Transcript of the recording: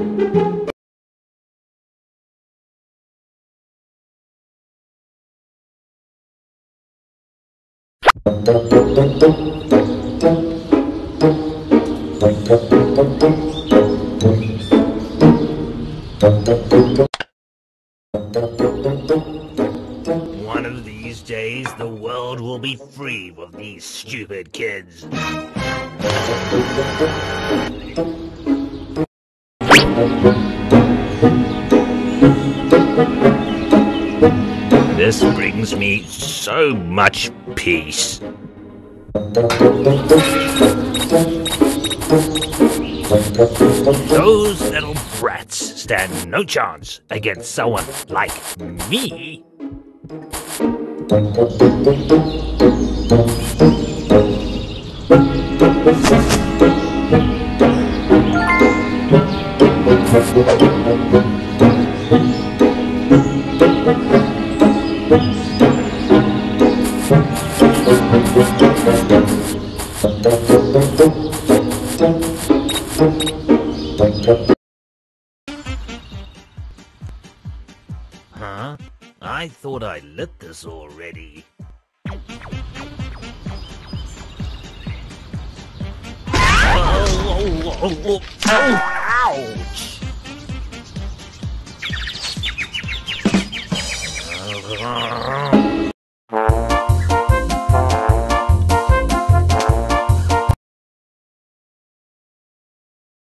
One of these days, the world will be free of these stupid kids. This brings me so much peace. Those little brats stand no chance against someone like me. Huh? I thought I lit this already. Oh, ouch!